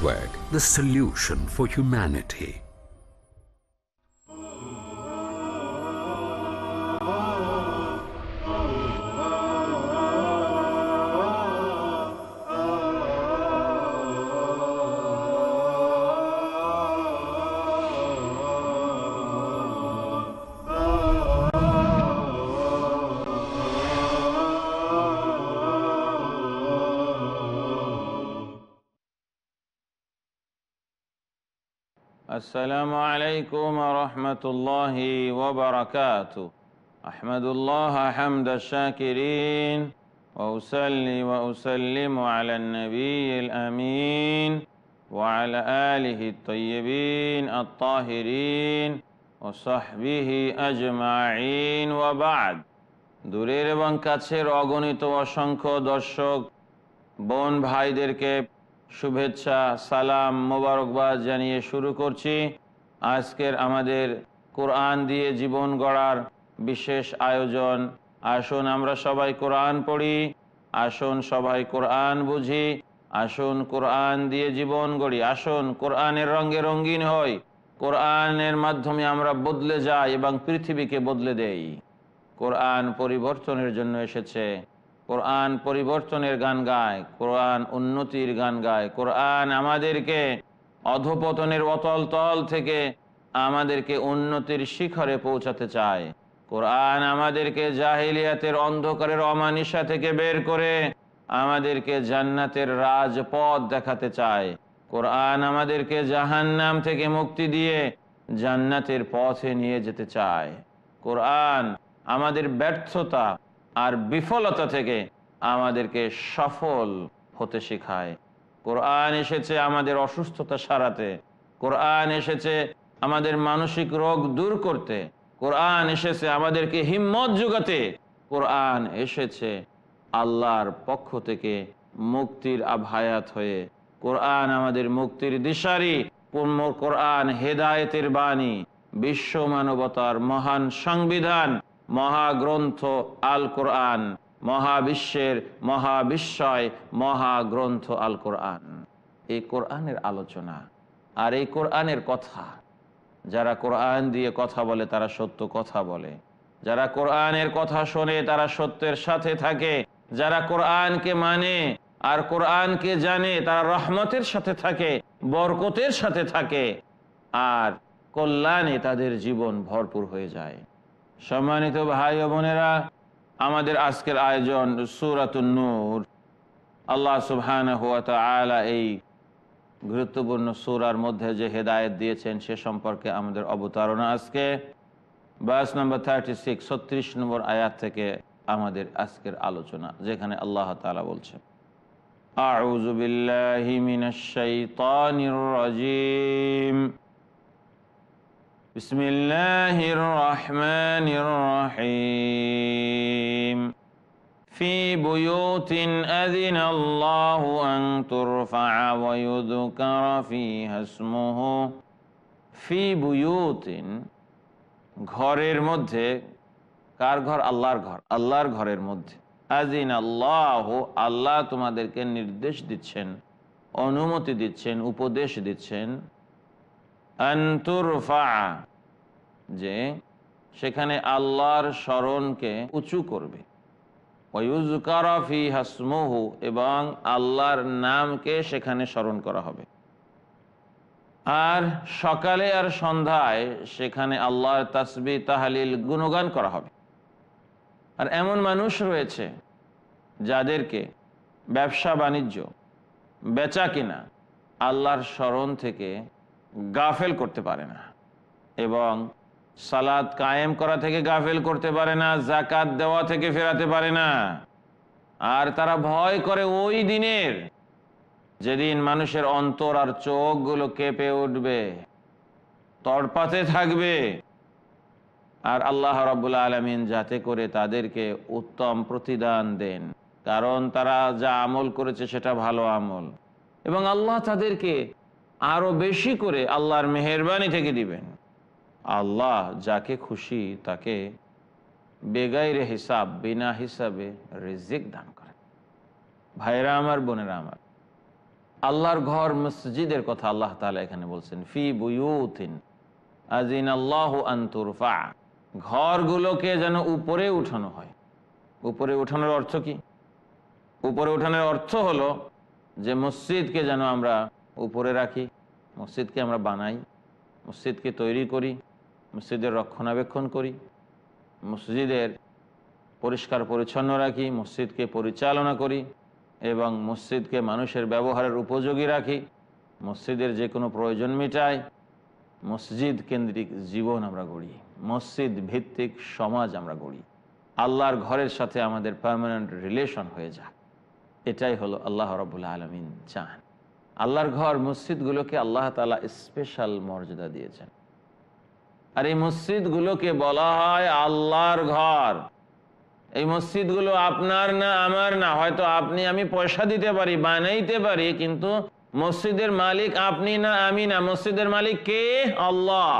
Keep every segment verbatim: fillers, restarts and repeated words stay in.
Network, the solution for humanity. আসসালামু আলাইকুম ওয়া রাহমাতুল্লাহি ওয়া বারাকাতুহু। আহমাদুল্লাহ হামদাশ শাকিরিন ওয়া উসাল্লি ওয়া উসাল্লিমু আলান নাবিয়্যিল আমিন ওয়া আলা আলিহি আত-তাইয়্যিবিন আত-তাহিরিন ওয়া সাহবিহি আজমাইন ওয়া বা'দ। দূরের এবং কাছের অগণিত অসংখ্য দর্শক বোন ভাইদেরকে শুভেচ্ছা, সালাম, মোবারকবাদ জানিয়ে শুরু করছি আজকের আমাদের কোরআন দিয়ে জীবন গড়ার বিশেষ আয়োজন। আসুন আমরা সবাই কোরআন পড়ি, আসুন সবাই কোরআন বুঝি, আসুন কোরআন দিয়ে জীবন গড়ি, আসুন কোরআনের রঙে রঙিন হই, কোরআনের মাধ্যমে আমরা বদলে যাই এবং পৃথিবীকে বদলে দেই। কোরআন পরিবর্তনের জন্য এসেছে, কোরআন পরিবর্তনের গান গায়, কোরআন উন্নতির গান গায়, কোরআন আমাদেরকে অধপতনের অতল তল থেকে আমাদেরকে উন্নতির শিখরে পৌঁছাতে চায়। কোরআন আমাদেরকে জাহিলিয়াতের অন্ধকারের অমানিসা থেকে বের করে আমাদেরকে জান্নাতের রাজপথ দেখাতে চায়। কোরআন আমাদেরকে জাহান্নাম থেকে মুক্তি দিয়ে জান্নাতের পথে নিয়ে যেতে চায়। কোরআন আমাদের ব্যর্থতা আর বিফলতা থেকে আমাদেরকে সফল হতে শেখায়। কোরআন এসেছে আমাদের অসুস্থতা সারাতে, কোরআন এসেছে আমাদের মানসিক রোগ দূর করতে, কোরআন এসেছে আমাদেরকে হিম্মত জোগাতে, কোরআন এসেছে আল্লাহর পক্ষ থেকে মুক্তির আভায়াত হয়ে। কোরআন আমাদের মুক্তির দিশারি, কোরআন হেদায়েতের বাণী, বিশ্ব মানবতার মহান সংবিধান, মহাগ্রন্থ আল কোরআন, মহাবিশ্বের মহাবিশ্বয় মহাগ্রন্থ আল কোরআন। এই কোরআনের আলোচনা আর এই কোরআনের কথা, যারা কোরআন দিয়ে কথা বলে তারা সত্য কথা বলে, যারা কোরআনের কথা শোনে তারা সত্যের সাথে থাকে, যারা কোরআনকে মানে আর কোরআনকে জানে তারা রহমতের সাথে থাকে, বরকতের সাথে থাকে, আর কল্যাণে তাদের জীবন ভরপুর হয়ে যায়। সম্মানিত ভাই ও বোনেরা, আমাদের আজকের আয়োজন সূরাতুন নূর। আল্লাহ সুবহানাহু ওয়া তাআলা এই গুরুত্বপূর্ণ সূরার মধ্যে যে হেদায়েত দিয়েছেন সে সম্পর্কে আমাদের অবতারণা। আজকে ভার্স নাম্বার থার্টি সিক্স ছত্রিশ নম্বর আয়াত থেকে আমাদের আজকের আলোচনা, যেখানে আল্লাহ তাআলা বলছেন, আউযু বিল্লাহি মিনাশ শাইতানির রাজীম, বিসমিল্লাহির রহমানির রহিম, ফি বুয়ুতিন আযিনাল্লাহু আন তুরফা ওয়া ইউযকারা ফিহা ইসমুহু। ফি বুয়ুতিন, ঘরের মধ্যে। কার ঘর? আল্লাহর ঘর। আল্লাহর ঘরের মধ্যে। আযিনাল্লাহু, আল্লাহ তোমাদেরকে নির্দেশ দিচ্ছেন, অনুমতি দিচ্ছেন, উপদেশ দিচ্ছেন, আন তুরফা, যে সেখানে আল্লাহর স্মরণকে উঁচু করবে, ওয়া ইউযকারা ফিহা ইসমুহু, এবং আল্লাহর নামকে সেখানে স্মরণ করা হবে। আর সকালে আর সন্ধ্যায় সেখানে আল্লাহর তাসবিহ তাহলিল গুণগান করা হবে। আর এমন মানুষ রয়েছে যাদেরকে ব্যবসা বাণিজ্য, বেচা কিনা আল্লাহর স্মরণ থেকে গাফেল করতে পারে না, এবং সালাত কায়েম করা থেকে গাফেল করতে পারে না, যাকাত দেওয়া থেকে ফেরাতে পারে না। আর তারা ভয় করে ওই দিনের, যেদিন মানুষের অন্তর আর চোখগুলো কেঁপে উঠবে, তড়পাতে থাকবে। আর আল্লাহ রাব্বুল আলামিন যাতে করে তাদেরকে উত্তম প্রতিদান দেন, কারণ তারা যা আমল করেছে সেটা ভালো আমল, এবং আল্লাহ তাদেরকে আরো বেশি করে আল্লাহর মেহেরবানি থেকে দিবেন। আল্লাহ যাকে খুশি তাকে বেগাইরে হিসাব, বিনা হিসাবে রিজিক দান করেন। ভাইরা আমার, বোনেরা আমার, আল্লাহর ঘর মসজিদের কথা আল্লাহ তাআলা এখানে বলছেন, ফি বুয়ুতিন আযিনাল্লাহু আন তুরফা, ঘরগুলোকে যেন উপরে উঠানো হয়। উপরে উঠানোর অর্থ কি? উপরে উঠানোর অর্থ হলো যে মসজিদকে যেন আমরা উপরে রাখি, মসজিদকে আমরা বানাই, মসজিদকে তৈরি করি, মসজিদের রক্ষণাবেক্ষণ করি, মসজিদের পরিষ্কার পরিচ্ছন্ন রাখি, মসজিদকে পরিচালনা করি এবং মসজিদকে মানুষের ব্যবহারের উপযোগী রাখি, মসজিদের যে কোনো প্রয়োজন মেটাই, মসজিদ কেন্দ্রিক জীবন আমরা গড়ি, মসজিদ ভিত্তিক সমাজ আমরা গড়ি, আল্লাহর ঘরের সাথে আমাদের পার্মানেন্ট রিলেশন হয়ে যায়। এটাই হলো আল্লাহ রাব্বুল আলামিন চান। আল্লাহর ঘর মসজিদগুলোকে আল্লাহ তাআলা স্পেশাল মর্যাদা দিয়েছেন। আর এই মসজিদগুলোকে বলা হয় আল্লাহর ঘর। এই মসজিদগুলো আপনার না, আমার না। হয়তো আপনি আমি পয়সা দিতে পারি, বানাইতে পারি, কিন্তু মসজিদের মালিক আপনি না, আমি না। মসজিদের মালিক কে? আল্লাহ।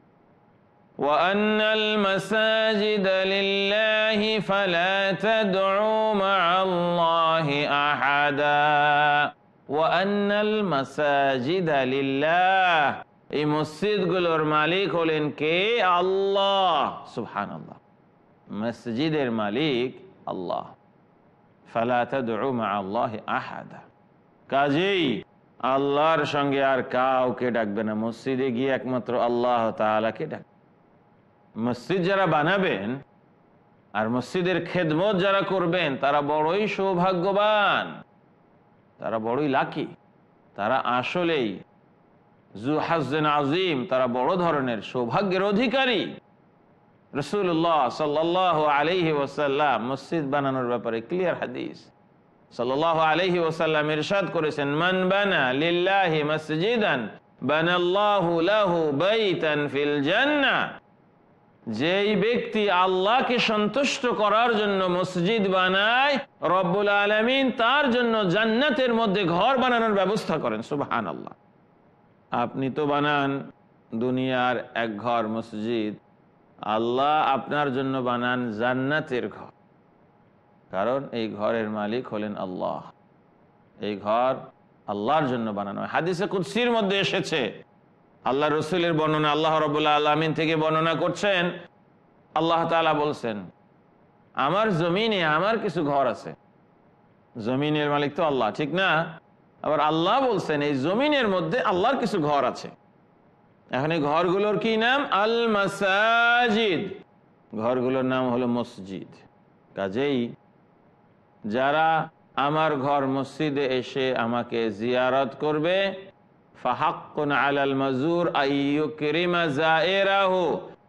وَأَنَّ الْمَسَاجِدَ لِلَّهِ فَلَا تَدْعُوا مَعَ اللَّهِ أَحَدًا وَأَنَّ الْمَسَاجِدَ لِلَّهِ, এই মসজিদগুলোর মালিক হলেন কে? আল্লাহ। সুবহানাল্লাহ, মসজিদের মালিক আল্লাহ। ফালা তাদউ মা আল্লাহি আহাদা, কাজেই আল্লাহর সঙ্গে আর কাউকে ডাকবে না। মসজিদে গিয়ে একমাত্র আল্লাহ তাআলাকে ডাকবে। মসজিদ যারা বানাবেন আর মসজিদের খেদমত যারা করবেন তারা বড়ই সৌভাগ্যবান, তারা বড়ই লাকি, তারা আসলেই যু হাজ্জিন আযীম, তারা বড় ধরনের সৌভাগ্যের অধিকারী। রাসূলুল্লাহ সাল্লাল্লাহু আলাইহি ওয়াসাল্লাম মসজিদ বানানোর ব্যাপারে ক্লিয়ার হাদিস, সাল্লাল্লাহু আলাইহি ওয়াসাল্লাম ইরশাদ করেছেন, মান বানা লিল্লাহি মসজিদান বানাল্লাহু লাহু বাইতান ফিল জান্নাহ, যেই ব্যক্তি আল্লাহকে সন্তুষ্ট করার জন্য মসজিদ বানায়, রব্বুল আলামিন তার জন্য জান্নাতের মধ্যে ঘর বানানোর ব্যবস্থা করেন। সুবহানাল্লাহ। আপনি তো বানান দুনিয়ার এক ঘর মসজিদ, আল্লাহ আপনার জন্য বানান জান্নাতের ঘর, কারণ এই ঘরের মালিক হলেন আল্লাহ। এই ঘর আল্লাহর জন্য বানানো। হাদিসে কুদসির মধ্যে এসেছে, আল্লাহ রসুলের বর্ণনা, আল্লাহ রাব্বুল আলামিন থেকে বর্ণনা করছেন, আল্লাহ তাআলা বলছেন, আমার জমিনে আমার কিছু ঘর আছে। জমিনের মালিক তো আল্লাহ, ঠিক না? আবার আল্লাহ বলছেন এই জমিনের মধ্যে আল্লাহর কিছু ঘর আছে। এখন এই ঘরগুলোর কি নাম? আল মাসাজিদ। ঘরগুলোর নাম হলো মসজিদ। কাজেই যারা আমার ঘর মসজিদে এসে আমাকে জিয়ারত করবে, ফাহাক্কুন আলাল মাজুর আইয়ুকরিমা যায়রাহু,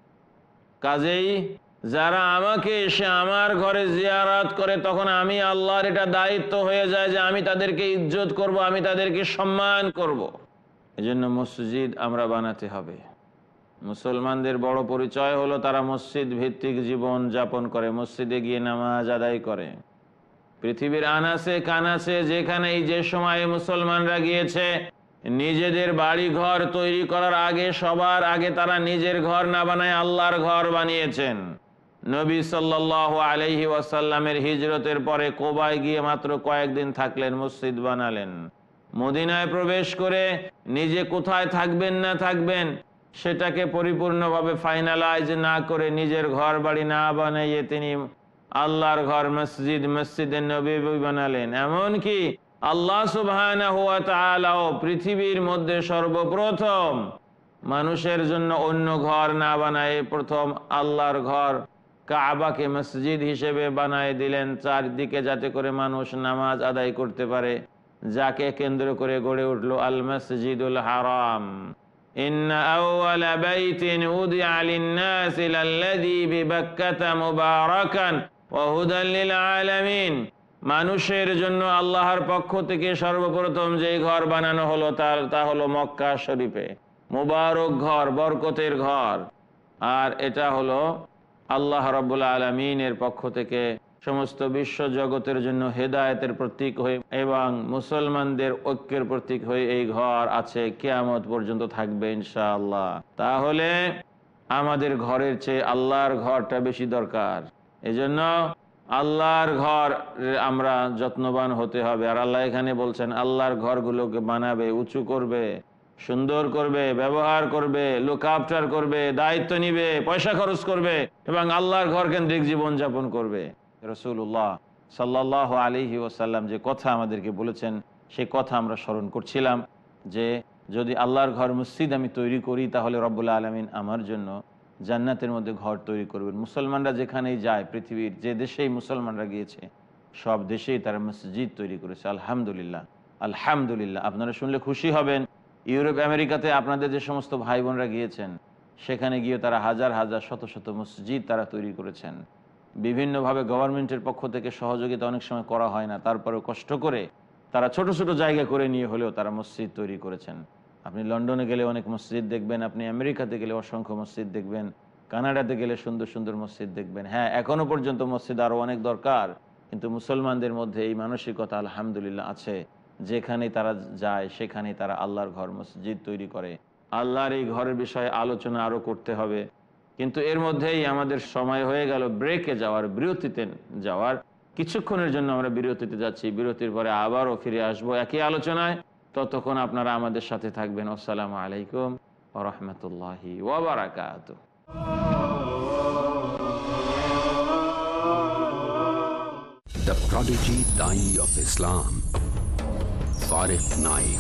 কাজেই যারা আমাকে এসে আমার ঘরে জিয়ারত করে, তখন আমি আল্লাহর এটা দায়িত্ব হয়ে যায় যে আমি তাদেরকে ইজ্জত করব, আমি তাদেরকে সম্মান করব। এজন্য মসজিদ আমরা বানাতে হবে। মুসলমানদের বড় পরিচয় হলো তারা মসজিদ ভিত্তিক জীবন যাপন করে, মসজিদে গিয়ে নামাজ আদায় করে। পৃথিবীর আনাসে কানাসে যেখানে যে সময়ে মুসলমানরা গিয়েছে, নিজেদের বাড়ি ঘর তৈরি করার আগে সবার আগে তারা নিজের ঘর না বানায় আল্লাহর ঘর বানিয়েছেন। নবী সাল্লাল্লাহু আলাইহি ওয়াসাল্লামের হিজরতের পরে কোবায় গিয়ে মাত্র কয়েকদিন থাকলেন, মসজিদ বানালেন। মদিনায় প্রবেশ করে নিজে কোথায় থাকবেন না থাকবেন সেটাকে পরিপূর্ণভাবে ফাইনালাইজ না করে, নিজের ঘর বাড়ি না বানিয়ে তিনি আল্লাহর ঘর মসজিদ মসজিদে নববী বানালেন। এমনকি আল্লাহ সুবহানাহু ওয়া তাআলা পৃথিবীর মধ্যে সর্বপ্রথম মানুষের জন্য অন্য ঘর না বানায় প্রথম আল্লাহর ঘর কাবাকে মসজিদ হিসেবে বানায় দিলেন, চারদিকে যাতে করে মানুষ নামাজ আদায় করতে পারে, যাকে কেন্দ্র করে গড়ে উঠলো আল মসজিদুল হারাম। ইন্না আউওয়ালা বাইতিন উদিআ লিন-নাসি লাল্লাযী বিবাক্কাতা মুবারাকান ওয়া হুদাল লিল আলামিন, মানুষের জন্য আল্লাহর পক্ষ থেকে সর্বপ্রথম যে ঘর বানানো হলো তার তা হলো মক্কা শরীফে, মুবারক ঘর, বরকতের ঘর। আর এটা হলো আল্লাহ রাব্বুল আলামিনের পক্ষ থেকে সমস্ত বিশ্ব জগতের জন্য হেদায়েতের প্রতীক হয়ে এবং মুসলমানদের ঐক্যের প্রতীক হয়ে এই ঘর আছে, কিয়ামত পর্যন্ত থাকবে ইনশাআল্লাহ। তাহলে আমাদের ঘরের চেয়ে আল্লাহর ঘরটা বেশি দরকার। এজন্য আল্লাহর ঘর আমরা যত্নবান হতে হবে। আর আল্লাহ এখানে বলছেন আল্লাহর ঘরগুলোকে বানাবে, উঁচু করবে, সুন্দর করবে, ব্যবহার করবে, লুক আফটার করবে, দায়িত্ব নিবে, পয়সা খরচ করবে এবং আল্লাহর ঘর কেন্দ্রিক জীবনযাপন করবে। রাসূলুল্লাহ সাল্লাল্লাহু আলাইহি ওয়াসাল্লাম যে কথা আমাদেরকে বলেছেন সেই কথা আমরা স্মরণ করছিলাম যে যদি আল্লাহর ঘর মসজিদ আমি তৈরি করি তাহলে রব্বুল আলামিন আমার জন্য জান্নাতের মধ্যে ঘর তৈরি করবেন। মুসলমানরা যেখানেই যায়, পৃথিবীর যে দেশেই মুসলমানরা গিয়েছে সব দেশেই তারা মসজিদ তৈরি করেছে। আলহামদুলিল্লাহ, আলহামদুলিল্লাহ। আপনারা শুনলে খুশি হবেন, ইউরোপ আমেরিকাতে আপনাদের যে সমস্ত ভাই বোনরা গিয়েছেন সেখানে গিয়ে তারা হাজার হাজার শত শত মসজিদ তারা তৈরি করেছেন। বিভিন্নভাবে গভর্নমেন্টের পক্ষ থেকে সহযোগিতা অনেক সময় করা হয় না, তারপরেও কষ্ট করে তারা ছোট ছোট জায়গা করে নিয়ে হলেও তারা মসজিদ তৈরি করেছেন। আপনি লন্ডনে গেলে অনেক মসজিদ দেখবেন, আপনি আমেরিকাতে গেলে অসংখ্য মসজিদ দেখবেন, কানাডাতে গেলে সুন্দর সুন্দর মসজিদ দেখবেন। হ্যাঁ, এখনো পর্যন্ত মসজিদ আরও অনেক দরকার, কিন্তু মুসলমানদের মধ্যে এই মানসিকতা আলহামদুলিল্লাহ আছে, যেখানে তারা যায় সেখানে তারা আল্লাহর ঘর মসজিদ তৈরি করে। আল্লাহর এই ঘরের বিষয়ে আলোচনা আরও করতে হবে, কিন্তু এর মধ্যেই আমাদের সময় হয়ে গেল ব্রেকে যাওয়ার, বিরতিতে যাওয়ার। কিছুক্ষণের জন্য আমরা বিরতিতে যাচ্ছি, বিরতির পরে আবারও ফিরে আসবো একই আলোচনায়। ততক্ষণ আপনারা আমাদের সাথে থাকবেন। আসসালামু আলাইকুম ওয়া রাহমাতুল্লাহি ওয়া বারাকাতুহু। The prodigy Dai of Islam, Farid Naik.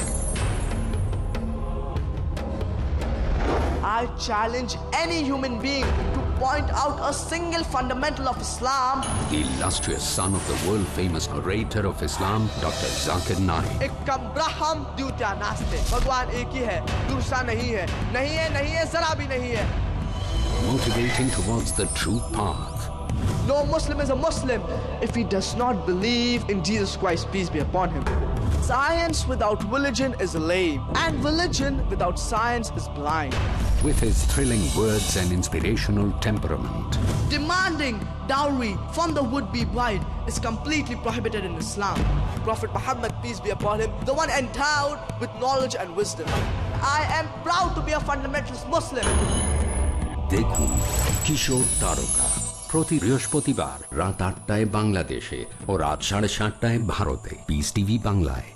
I challenge any human being to point out a single fundamental of Islam. The illustrious son of the world-famous orator of Islam, Doctor Zakir Naik. Ekam Braham Dyutya Naste. Bhagwan ek hi hai, dusra nahi hai. Nahi hai, nahi hai, zara bhi nahi hai. Motivating towards the true path. No Muslim is a Muslim if he does not believe in Jesus Christ, peace be upon him. Science without religion is lame, and religion without science is blind. With his thrilling words and inspirational temperament, Demanding dowry from the would-be bride is completely prohibited in Islam. Prophet Muhammad, peace be upon him, the one endowed with knowledge and wisdom. I am proud to be a fundamentalist Muslim. দেখুন কিশোর তারকা প্রতি বৃহস্পতিবার রাত আটটায় বাংলাদেশে ও রাত সাড়ে সাতটায় ভারতে, পিস টিভি বাংলায়।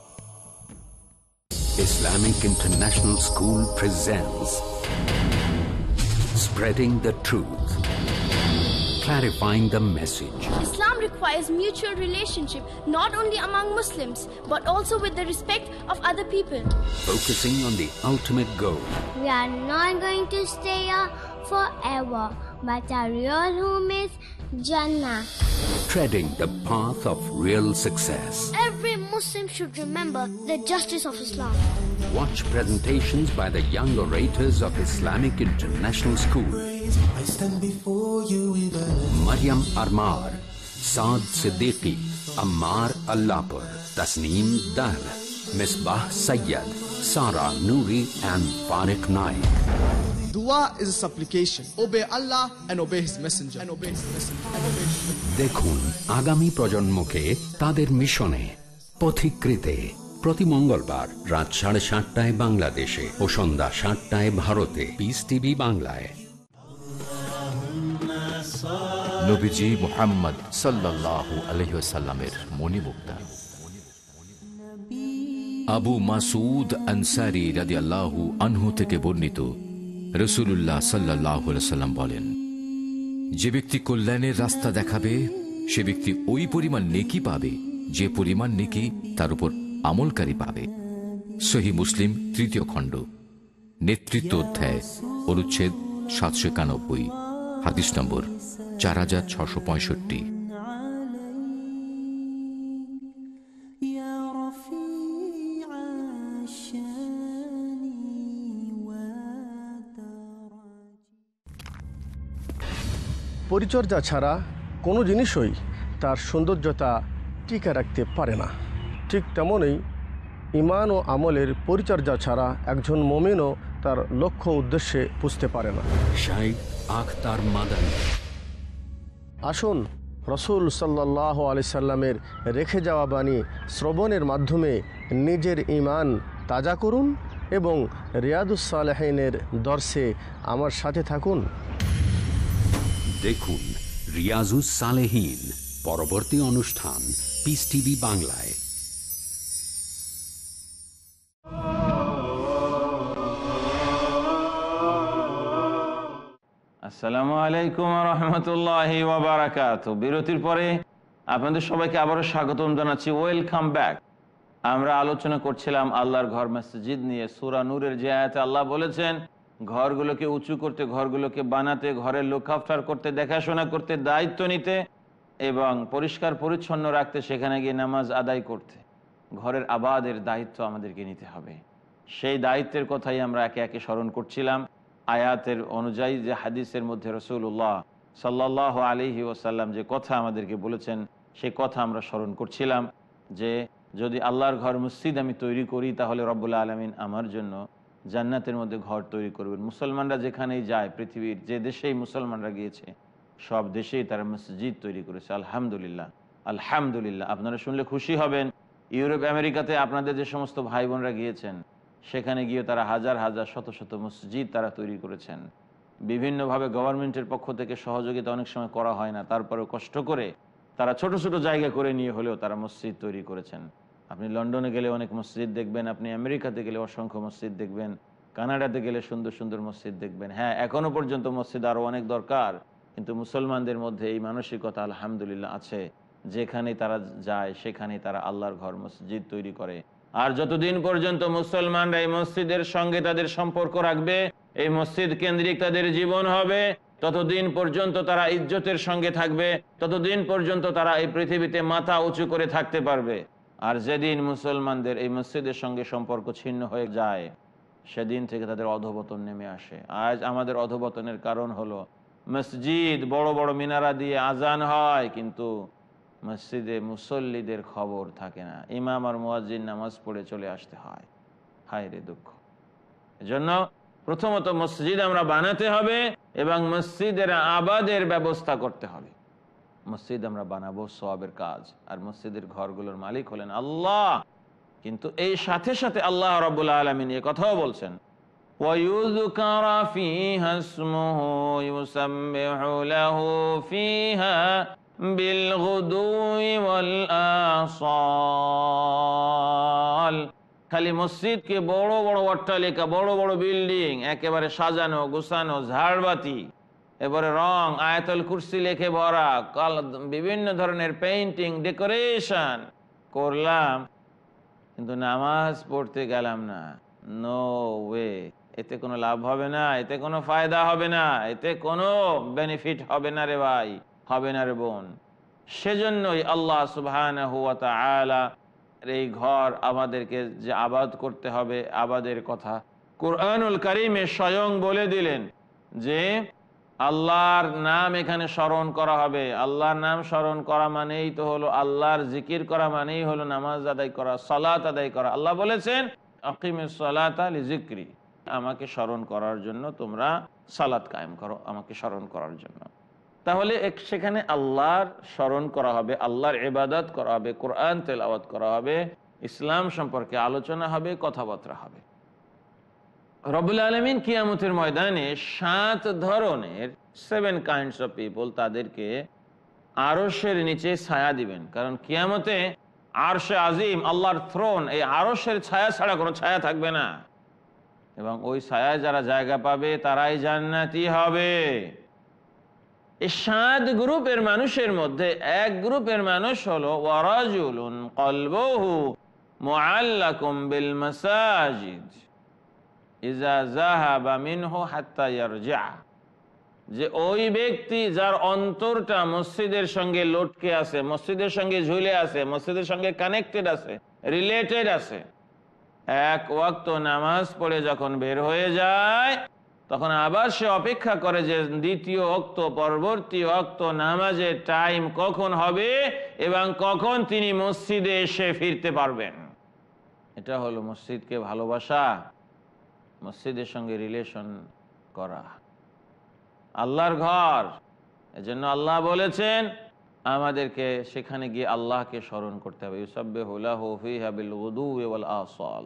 Islamic International School presents Spreading the Truth, Clarifying the Message. Islam requires mutual relationship not only among Muslims but also with the respect of other people. Focusing on the ultimate goal, We are not going to stay here forever, but our real home is Jannah. treading the path of real success. Every Muslim should remember the justice of Islam. Watch presentations by the young orators of Islamic International School. I stand before you with a Maryam Armar, Saad Siddiqui, Ammar Allahpur, Tasneem Dar, Misbah Sayyad, Sara Noori and Farid Naik. Dua is a supplication. Obey Allah and obey His Messenger. And obey His Messenger. And obey His Messenger. দেখুন আগামী প্রজন্মকে তাদের মিশনে পথিকৃতে প্রতি মঙ্গলবার রাত সাড়ে সাতটায় বাংলাদেশে ও সন্ধ্যা সাতটায় ভারতে, পিস টিভি বাংলায়। নবীজি মুহাম্মদ সাল্লাল্লাহু আলাইহি ওয়াসাল্লামের মণিমুক্তা আবু মাসউদ আনসারী রাদিয়াল্লাহু আনহু থেকে বর্ণিত, রাসূলুল্লাহ সাল্লাল্লাহু আলাইহি ওয়াসাল্লাম বলেন, যে ব্যক্তি কল্যাণের রাস্তা দেখাবে সে ব্যক্তি ওই পরিমাণ নেকি পাবে যে পরিমাণ নেকি তার উপর আমলকারী পাবে। সহিহ মুসলিম তৃতীয় খণ্ড, নেতৃত্ব অধ্যায়, অনুচ্ছেদ সাতশো একানব্বই, হাদিস নম্বর চার হাজার ছশো পঁয়ষট্টি। পরিচর্যা ছাড়া কোনো জিনিসই তার সৌন্দর্যতা টিকে রাখতে পারে না। ঠিক তেমনই ঈমান ও আমলের পরিচর্যা ছাড়া একজন মুমিনও তার লক্ষ্য উদ্দেশ্যে পুজতে পারে না। শাইখ আখতার মাদানী। আসুন রসুল সাল্লাল্লাহু আলাইহি সাল্লামের রেখে যাওয়া বাণী শ্রবণের মাধ্যমে নিজের ঈমান তাজা করুন এবং রিয়াদুস সালেহিনের দর্শে আমার সাথে থাকুন। দেখুন রিয়াজুস সালেহিন পরবর্তী অনুষ্ঠান পিস টিভি বাংলায়। আসসালামু আলাইকুম ওয়া রাহমাতুল্লাহি ওয়া বারাকাতুহু। বিরতির পরে আপনাদের সবাইকে আবারও স্বাগতম জানাচ্ছি। Welcome back. আমরা আলোচনা করছিলাম আল্লাহর ঘর মসজিদ নিয়ে। সূরা নূরের যে আয়াতে আল্লাহ বলেছেন ঘরগুলোকে উঁচু করতে, ঘরগুলোকে বানাতে, ঘরের লুক আফটার করতে, দেখাশোনা করতে, দায়িত্ব নিতে এবং পরিষ্কার পরিচ্ছন্ন রাখতে, সেখানে গিয়ে নামাজ আদায় করতে। ঘরের আবাদের দায়িত্ব আমাদেরকে নিতে হবে। সেই দায়িত্বের কথাই আমরা একে একে স্মরণ করছিলাম। আয়াতের অনুযায়ী যে হাদিসের মধ্যে রাসূলুল্লাহ সাল্লাল্লাহু আলাইহি ওয়াসাল্লাম যে কথা আমাদেরকে বলেছেন, সেই কথা আমরা স্মরণ করছিলাম যে যদি আল্লাহর ঘর মসজিদ আমি তৈরি করি তাহলে রব্বুল আলামিন আমার জন্য জান্নাতের মধ্যে ঘর তৈরি করবেন। মুসলমানরা যেখানেই যায়, পৃথিবীর যে দেশেই মুসলমানরা গিয়েছে সব দেশেই তারা মসজিদ তৈরি করেছে। আলহামদুলিল্লাহ, আলহামদুলিল্লাহ। আপনারা শুনলে খুশি হবেন, ইউরোপ আমেরিকাতে আপনাদের যে সমস্ত ভাই বোনরা গিয়েছেন সেখানে গিয়ে তারা হাজার হাজার শত শত মসজিদ তারা তৈরি করেছেন। বিভিন্নভাবে গভর্নমেন্টের পক্ষ থেকে সহযোগিতা অনেক সময় করা হয় না, তারপরেও কষ্ট করে তারা ছোট ছোট জায়গা করে নিয়ে হলেও তারা মসজিদ তৈরি করেছেন। আপনি লন্ডনে গেলে অনেক মসজিদ দেখবেন, আপনি আমেরিকাতে গেলে অসংখ্য মসজিদ দেখবেন, কানাডাতে গেলে সুন্দর সুন্দর মসজিদ দেখবেন। হ্যাঁ, এখনো পর্যন্ত মসজিদ আরও অনেক দরকার, কিন্তু মুসলমানদের মধ্যে এই মানসিকতা আলহামদুলিল্লাহ আছে, যেখানে তারা যায় সেখানে তারা আল্লাহর ঘর মসজিদ তৈরি করে। আর যতদিন পর্যন্ত মুসলমানরা এই মসজিদের সঙ্গে তাদের সম্পর্ক রাখবে, এই মসজিদ কেন্দ্রিক তাদের জীবন হবে, ততদিন পর্যন্ত তারা ইজ্জতের সঙ্গে থাকবে, ততদিন পর্যন্ত তারা এই পৃথিবীতে মাথা উঁচু করে থাকতে পারবে। আর যেদিন মুসলমানদের এই মসজিদের সঙ্গে সম্পর্ক ছিন্ন হয়ে যায় সেদিন থেকে তাদের অধঃপতন নেমে আসে। আজ আমাদের অধঃপতনের কারণ হলো মসজিদ বড় বড় মিনারা দিয়ে আজান হয়, কিন্তু মসজিদে মুসল্লিদের খবর থাকে না। ইমাম আর মুয়াজ্জিন নামাজ পড়ে চলে আসতে হয়। হায় রে দুঃখ। এজন্য প্রথমত মসজিদ আমরা বানাতে হবে এবং মসজিদের আবাদের ব্যবস্থা করতে হবে। মসজিদ আমরা বানাবো সওয়াবের কাজ, আর মসজিদের ঘরগুলোর মালিক হলেন আল্লাহ। কিন্তু এই সাথে সাথে আল্লাহ রাব্বুল আলামিন এই কথাও বলছেন, وَيُذْكَرَ فِيهَا اسْمُهُ يُسَبِّحُ لَهُ فِيهَا بِالْغُدُوِّ وَالْآصَالِ। খালি মসজিদকে বড় বড় অট্টালিকা, বড় বড় বিল্ডিং, একেবারে সাজানো গোছানো, ঝাড়বাতি, এবারে রং, আয়াতুল কুরসি লেখে ভরা, বিভিন্ন ধরনের পেইন্টিং, ডেকোরেশন করলাম, কিন্তু নামাজ পড়তে গেলাম না। No way. এতে কোনো লাভ হবে না, এতে কোনো ফায়দা হবে না, এতে কোনো বেনিফিট হবে না রে ভাই, হবে না রে বোন। সেজন্যই আল্লাহ সুবহানাহু ওয়া তাআলা এই ঘর আমাদেরকে যে আবাদ করতে হবে, আবাদের কথা কুরআনুল কারীমে স্বয়ং বলে দিলেন যে আল্লাহর নাম এখানে স্মরণ করা হবে। আল্লাহর নাম স্মরণ করা মানেই তো হলো আল্লাহর জিকির করা, মানেই হলো নামাজ আদায় করা, সালাত আদায় করা। আল্লাহ বলেছেন আকিমিস সালাতা লিযিকরি, আমাকে স্মরণ করার জন্য তোমরা সালাত কায়েম করো, আমাকে স্মরণ করার জন্য। তাহলে সেখানে আল্লাহর স্মরণ করা হবে, আল্লাহর ইবাদত করা হবে, কোরআন তেলাওয়াত করা হবে, ইসলাম সম্পর্কে আলোচনা হবে, কথাবার্তা হবে। রব্বুল আলামিন কিয়ামতের ময়দানে সাত ধরনের সেভেন কাইন্ডস অফ পিপল তাদেরকে আরশের নিচে ছায়া দিবেন। কারণ কিয়ামতে আরশে আজিম, আল্লাহর থ্রোন, এই আরশের ছায়া ছাড়া কোনো ছায়া থাকবে না, এবং ওই ছায়ায় যারা জায়গা পাবে তারাই জান্নাতি হবে। এই সাত গ্রুপের মানুষের মধ্যে এক গ্রুপের মানুষ হলো ওয়ারাজুলুন কলবুহু মুআল্লাকুম বিল মাসাজিদ ইজা যাহাবা মিনহু হাত্তা ইয়ারজিআ, যে ওই ব্যক্তি যার অন্তরটা মসজিদের সঙ্গে লটকে আছে, মসজিদের সঙ্গে ঝুলে আছে, মসজিদের সঙ্গে কানেক্টেড আছে, রিলেটেড আছে, এক ওয়াক্ত নামাজ পড়ে যখন বের হয়ে যায় তখন আবার সে অপেক্ষা করে যে দ্বিতীয় ওয়াক্ত, পরবর্তী ওয়াক্ত নামাজের টাইম কখন হবে এবং কখন তিনি মসজিদে এসে ফিরতে পারবেন। এটা হলো মসজিদকে ভালোবাসা, মসজিদের সঙ্গে রিলেশন করা, আল্লাহর ঘর। এজন্য আল্লাহ বলেছেন আমাদেরকে সেখানে গিয়ে আল্লাহকে স্মরণ করতে হবে। ইউসাব্বিহু লাহু ফিহা বিল গুদুওয়ি ওয়াল আসাল,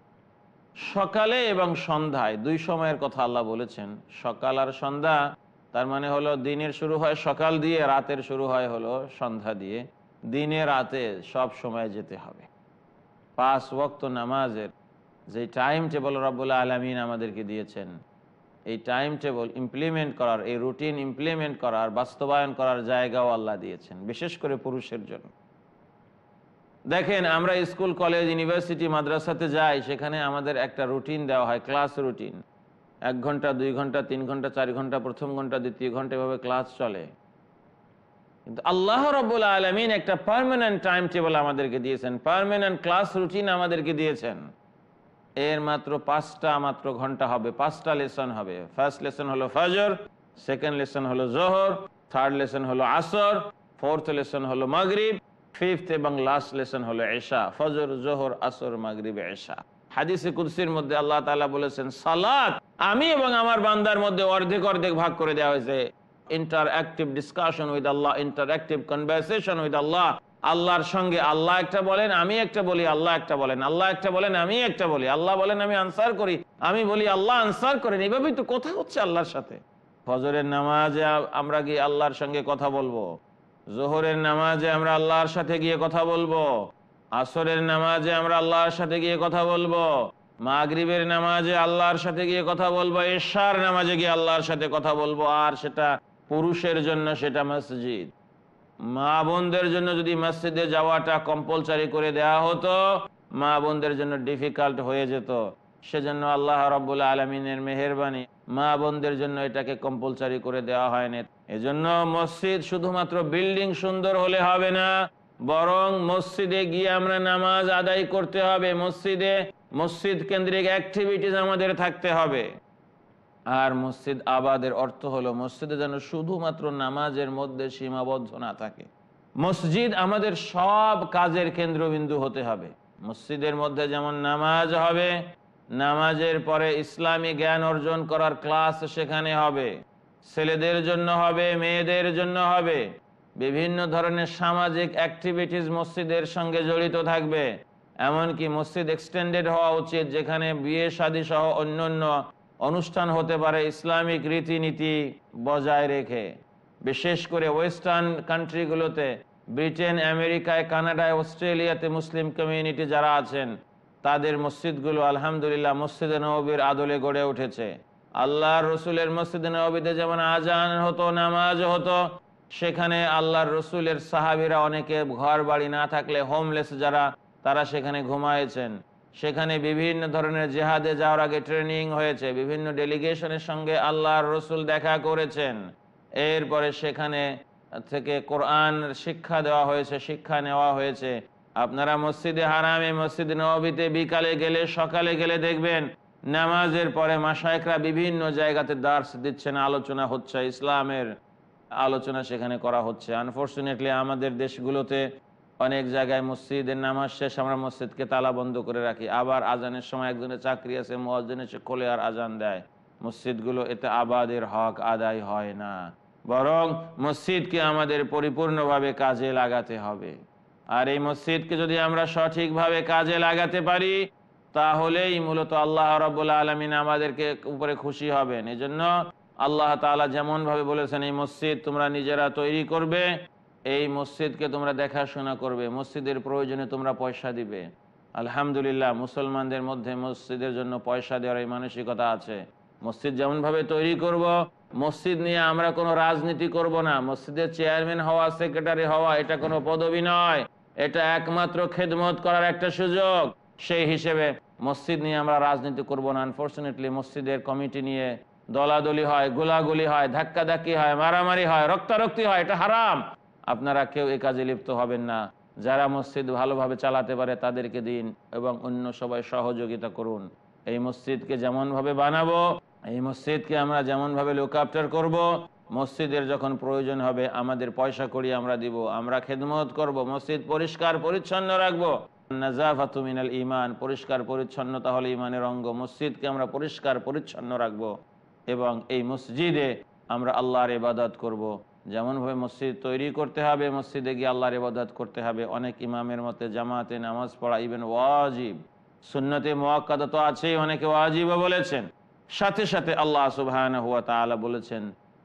সকালে এবং সন্ধ্যায় দুই সময়ের কথা আল্লাহ বলেছেন। সকাল আর সন্ধ্যা তার মানে হলো দিনের শুরু হয় সকাল দিয়ে, রাতের শুরু হয় হলো সন্ধ্যা দিয়ে। দিনে রাতে সব সময় যেতে হবে। পাঁচ ওয়াক্ত নামাজের যে টাইম টেবল রব্বুল আলামিন আমাদেরকে দিয়েছেন, এই টাইম টেবল ইমপ্লিমেন্ট করার, এই রুটিন ইমপ্লিমেন্ট করার, বাস্তবায়ন করার জায়গাও আল্লাহ দিয়েছেন, বিশেষ করে পুরুষের জন্য। দেখেন, আমরা স্কুল, কলেজ, ইউনিভার্সিটি, মাদ্রাসাতে যাই, সেখানে আমাদের একটা রুটিন দেওয়া হয়, ক্লাস রুটিন। এক ঘন্টা, দুই ঘন্টা, তিন ঘন্টা, চার ঘন্টা, প্রথম ঘন্টা, দ্বিতীয় ঘন্টা, এভাবে ক্লাস চলে। কিন্তু আল্লাহ রাব্বুল আলামিন একটা পার্মানেন্ট টাইম টেবল আমাদেরকে দিয়েছেন, পার্মানেন্ট ক্লাস রুটিন আমাদেরকে দিয়েছেন। এর মাত্র পাঁচটা মাত্র ঘন্টা হবে, পাঁচটা লেসন হবে। ফার্স্ট লেসন হলো ফজর, সেকেন্ড লেসন হলো জোহর, থার্ড লেসন হলো আসর, ফোর্থ লেসন হলো মাগরিব, ফিফথ এবং লাস্ট লেসন হলো এশা। ফজর, জোহর, আসর, মাগরিব, এশা। হাদিসে কুদসির মধ্যে আল্লাহ তাআলা বলেছেন, সালাত আমি এবং আমার বান্দার মধ্যে অর্ধেক অর্ধেক ভাগ করে দেওয়া হয়েছে। Interactive discussion with Allah, interactive conversation with Allah. আল্লাহর সঙ্গে আল্লাহ একটা বলেন, আমি একটা বলি, আল্লাহ একটা বলেন, আল্লাহ একটা বলেন, আমি একটা বলি, আল্লাহ বলেন, আমি আনসার করি, আমি বলি, আল্লাহ আনসার করেন। এইভাবেই তো কথা হচ্ছে আল্লাহর সাথে। ফজরের নামাজে আমরা গিয়ে আল্লাহর সঙ্গে কথা বলবো, জোহরের নামাজে আমরা আল্লাহর সাথে গিয়ে কথা বলবো, আসরের নামাজে আমরা আল্লাহর সাথে গিয়ে কথা বলবো, মাগরিবের নামাজে আল্লাহর সাথে গিয়ে কথা বলবো, এশার নামাজে গিয়ে আল্লাহর সাথে কথা বলবো। আর সেটা পুরুষের জন্য সেটা মসজিদ। মা বোনদের জন্য যদি মসজিদে যাওয়াটা কম্পালসারি করে দেওয়া হতো, মা বোনদের জন্য ডিফিকাল্ট হয়ে যেত। সেজন্য আল্লাহ রাব্বুল আলামিনের মেহেরবানি, মা বোনদের জন্য এটাকে কম্পালসারি করে দেওয়া হয়নি। এজন্য মসজিদ শুধুমাত্র বিল্ডিং সুন্দর হলে হবে না, বরং মসজিদে গিয়ে আমরা নামাজ আদায় করতে হবে। মসজিদে মসজিদ কেন্দ্রিক অ্যাক্টিভিটিস আমাদের থাকতে হবে। আর মসজিদ আবাদের অর্থ হলো মসজিদে যেন শুধুমাত্র নামাজের মধ্যে সীমাবদ্ধ না থাকে। মসজিদ আমাদের সব কাজের কেন্দ্রবিন্দু হতে হবে। মসজিদের মধ্যে যেমন নামাজ হবে, নামাজের পরে ইসলামী জ্ঞান অর্জন করার ক্লাস সেখানে হবে, ছেলেদের জন্য হবে, মেয়েদের জন্য হবে। বিভিন্ন ধরনের সামাজিক অ্যাক্টিভিটিস মসজিদের সঙ্গে জড়িত থাকবে। এমনকি মসজিদ এক্সটেন্ডেড হওয়া উচিত, যেখানে বিয়ে শাদী সহ অন্যান্য অনুষ্ঠান হতে পারে ইসলামিক রীতিনীতি বজায় রেখে। বিশেষ করে ওয়েস্টার্ন কান্ট্রিগুলোতে, ব্রিটেন, আমেরিকায়, কানাডায়, অস্ট্রেলিয়াতে মুসলিম কমিউনিটি যারা আছেন, তাদের মসজিদগুলো আলহামদুলিল্লাহ মসজিদে নববীর আদলে গড়ে উঠেছে। আল্লাহর রসুলের মসজিদে নববীতে যেমন আজান হতো, নামাজ হতো, সেখানে আল্লাহর রসুলের সাহাবীরা অনেকে ঘর বাড়ি না থাকলে হোমলেস যারা, তারা সেখানে ঘুমায়েছেন। সেখানে বিভিন্ন ধরনের জেহাদে যাওয়ার আগে ট্রেনিং হয়েছে, বিভিন্ন ডেলিগেশনের সঙ্গে আল্লাহর রসুল দেখা করেছেন। এরপরে সেখানে থেকে কোরআন শিক্ষা দেওয়া হয়েছে, শিক্ষা নেওয়া হয়েছে। আপনারা মসজিদে হারামে, মসজিদে নববীতে বিকালে গেলে, সকালে গেলে দেখবেন নামাজের পরে মাশায়েখরা বিভিন্ন জায়গাতে দার্স দিচ্ছেন, আলোচনা হচ্ছে, ইসলামের আলোচনা সেখানে করা হচ্ছে। আনফর্চুনেটলি আমাদের দেশগুলোতে অনেক জায়গায় মসজিদের নামাজ শেষ আমরা মসজিদকে তালা বন্ধ করে রাখি। আবার আজানের সময় একজনের চাকরি আছে, মুয়াজ্জিন এসে খোলে আর আজান দেয়। মসজিদগুলো এতে আবাদের হক আদায় হয় না, বরং মসজিদকে আমাদের পরিপূর্ণভাবে কাজে লাগাতে হবে। আর এই মসজিদকে যদি আমরা সঠিকভাবে কাজে লাগাতে পারি, তাহলেই মূলত আল্লাহ রাব্বুল আলামিন আমাদেরকে উপরে খুশি হবেন। এজন্য আল্লাহ তাআলা যেমন ভাবে বলেছেন, এই মসজিদ তোমরা নিজেরা তৈরি করবে, এই মসজিদকে তোমরা দেখাশোনা করবে, মসজিদের প্রয়োজনে তোমরা পয়সা দিবে। আলহামদুলিল্লাহ, মুসলমানদের মধ্যে মসজিদের জন্য পয়সা দেওয়ার এই মানসিকতা আছে। মসজিদ যেমন ভাবে তৈরি করব, মসজিদ নিয়ে আমরা কোনো রাজনীতি করব না। মসজিদের চেয়ারম্যান হওয়া, সেক্রেটারি হওয়া, এটা কোনো পদবি নয়, এটা একমাত্র খেদমত করার একটা সুযোগ। সেই হিসেবে মসজিদ নিয়ে আমরা রাজনীতি করব না। আনফর্চুনেটলি মসজিদের কমিটি নিয়ে দলাদলি হয়, গোলাগুলি হয়, ধাক্কাধাক্কি হয়, মারামারি হয়, রক্তারক্তি হয়, এটা হারাম। আপনারা কেউ এই কাজে লিপ্ত হবেন না। যারা মসজিদ ভালোভাবে চালাতে পারে তাদেরকে দিন এবং অন্য সবাই সহযোগিতা করুন। এই মসজিদকে যেমনভাবে বানাবো, এই মসজিদকে আমরা যেমনভাবে লুক আফটার করব, মসজিদের যখন প্রয়োজন হবে আমাদের পয়সা করি আমরা দিব, আমরা খেদমত করব, মসজিদ পরিষ্কার পরিচ্ছন্ন রাখবো। নাযাফাতু মিনাল ঈমান, পরিষ্কার পরিচ্ছন্নতা হলো ঈমানের অঙ্গ। মসজিদকে আমরা পরিষ্কার পরিচ্ছন্ন রাখবো এবং এই মসজিদে আমরা আল্লাহর ইবাদত করব। যেমনভাবে মসজিদ তৈরি করতে হবে, মসজিদে গিয়ে আল্লাহর ইবাদত করতে হবে। অনেক ইমামের মতে জামাতে নামাজ পড়া ইবেন ওয়াজিব, সুন্নতে মুআক্কাদা তো আছেই, অনেকে ওয়াজিবও বলেছেন। সাথে সাথে আল্লাহ সুবহানাহু ওয়া তাআলা বলেছেন,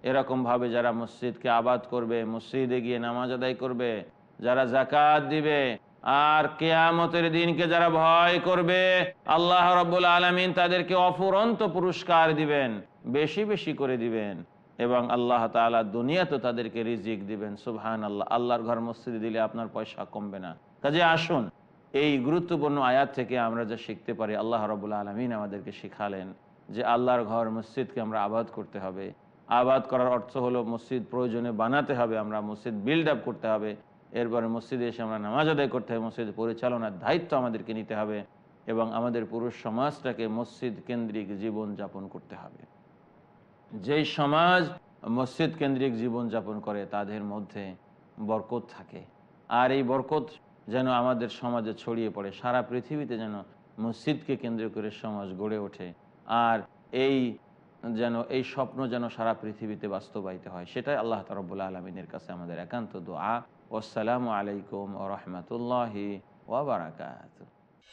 এরকমভাবে যারা মসজিদকে আবাদ করবে, মসজিদে গিয়ে নামাজ আদায় করবে, যারা যাকাত দিবে, আর কিয়ামতের দিনকে যারা ভয় করবে, আল্লাহ রাব্বুল আলামিন তাদেরকে অফুরন্ত পুরস্কার দিবেন, বেশি বেশি করে দিবেন, এবং আল্লাহ তাআলা দুনিয়াতে তাদেরকে রিজিক দিবেন। সুবহানাল্লাহ। আল্লাহর ঘর মসজিদে দিলে আপনার পয়সা কমবে না। কাজে আসুন এই গুরুত্বপূর্ণ আয়াত থেকে আমরা যা শিখতে পারি, আল্লাহ রাব্বুল আলামিন আমাদেরকে শিখালেন যে আল্লাহর ঘর মসজিদকে আমরা আবাদ করতে হবে। আবাদ করার অর্থ হলো মসজিদ প্রয়োজনে বানাতে হবে, আমরা মসজিদ বিল্ড আপ করতে হবে, এরপরে মসজিদে এসে আমরা নামাজ আদায় করতে হবে, মসজিদ পরিচালনার দায়িত্ব আমাদেরকে নিতে হবে, এবং আমাদের পুরো সমাজটাকে মসজিদ কেন্দ্রিক জীবন যাপন করতে হবে। যেই সমাজ মসজিদ কেন্দ্রিক জীবন যাপন করে তাদের মধ্যে বরকত থাকে, আর এই বরকত যেন আমাদের সমাজে ছড়িয়ে পড়ে, সারা পৃথিবীতে যেন মসজিদকে কেন্দ্র করে সমাজ গড়ে ওঠে, আর এই যেন এই স্বপ্ন যেন সারা পৃথিবীতে বাস্তবায়িত হয়। সেটাই আল্লাহ রাব্বুল আলামিনের কাছে আমাদের একান্ত দোয়া। আসসালামু আলাইকুম ওয়া রাহমাতুল্লাহি ওয়া বারাকাতুহু।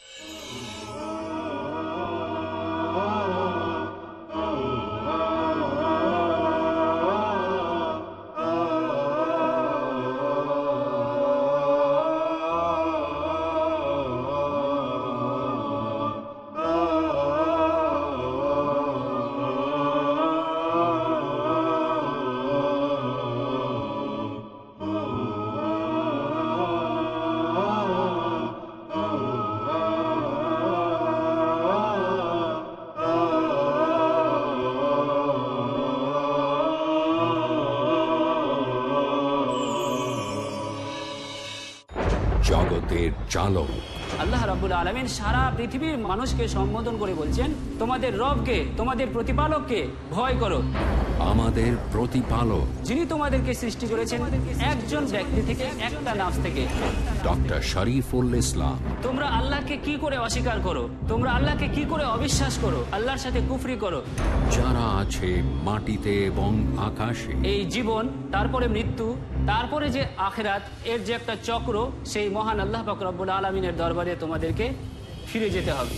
জগতের চালক আল্লাহ রাব্বুল আলামিন সারা পৃথিবীর মানুষকে সম্বোধন করে বলছেন, তোমাদের রবকে, তোমাদের প্রতিপালককে ভয় করো। আমাদের প্রতিপালক যিনি তোমাদেরকে সৃষ্টি করেছেন একজন ব্যক্তি থেকে, একটা নাফস থেকে। ডক্টর শরীফুল ইসলাম। তোমরা আল্লাহকে কি করে অস্বীকার করো? তোমরা আল্লাহকে কি করে অবিশ্বাস করো? আল্লাহর সাথে কুফরি করো। যারা আছে মাটিতে এবং আকাশে, এই জীবন, তারপরে মৃত্যু, তারপরে যে আখিরাত, এর যে একটা চক্র, সেই মহান আল্লাহ পাক রব্বুল আলামিনের দরবারে তোমাদেরকে ফিরে যেতে হবে।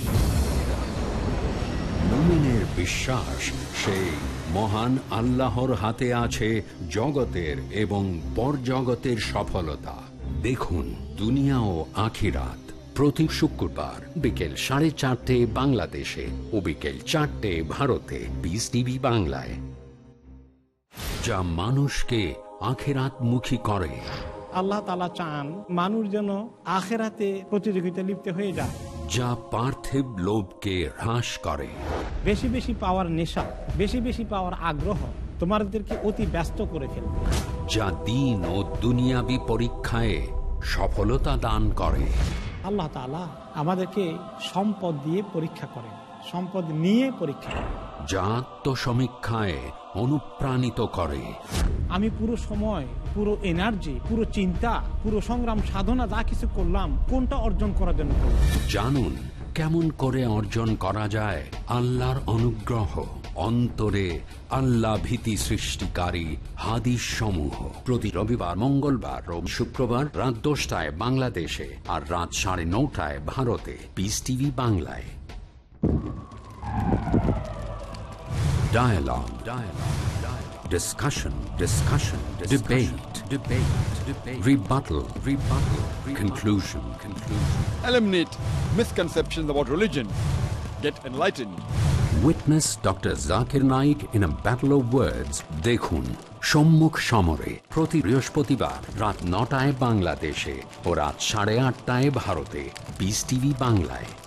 মুমিনের বিশ্বাস সেই মহান আল্লাহর হাতে আছে জগতের এবং পরজগতের সফলতা। দেখুন দুনিয়া ও আখিরাত প্রতি শুক্রবার বিকেল সাড়ে চারটে বাংলাদেশে ও বিকেল চারটে ভারতে পিস টিভি বাংলায়। যা মানুষকে আখিরাত মুখী করে। আল্লাহ তাআলা চান মানুষ যেন আখিরাতে প্রতিযোগিতা লিপ্ত হয়ে যায়। যা পার্থিব লোভকে হ্রাস করে। বেশি বেশি পাওয়ার নেশা, বেশি বেশি পাওয়ার আগ্রহ তোমাদেরকে অতি ব্যস্ত করে ফেলবে। যা দিন ও দুনিয়াবি পরীক্ষায় সফলতা দান করে। আল্লাহ তাআলা আমাদেরকে সম্পদ দিয়ে পরীক্ষা করেন, সম্পদ নিয়ে পরীক্ষা করেন। যা আত্মসমীক্ষায় অনুপ্রাণিত করে। আমি পুরো সময়, পুরো এনার্জি, পুরো চিন্তা, পুরো সংগ্রাম সাধনা যা কিছু করলাম, কোনটা অর্জন করার জন্য করলাম। জানুন কেমন করে অর্জন করা যায় আল্লাহর অনুগ্রহ। অন্তরে আল্লাহ ভীতি সৃষ্টিকারী হাদিস সমূহ প্রতি রবিবার, মঙ্গলবার ও শুক্রবার রাত দশটায় বাংলাদেশে আর রাত সাড়ে নটায় ভারতে পিস টিভি বাংলায়। Dialogue. Dialogue. Dialogue. Discussion. Discussion. Discussion. Debate. Debate. Debate. Rebuttal. Rebuttal. Rebuttal. Conclusion. Conclusion. Eliminate misconceptions about religion. Get enlightened. Witness Doctor Zakir Naik in a battle of words. দেখুন সম্মুখ সমরে প্রতি বৃহস্পতিবার রাত নটায় বাংলাদেশে ও রাত সাড়ে আটটায় ভারতে পিস টিভি বাংলায়।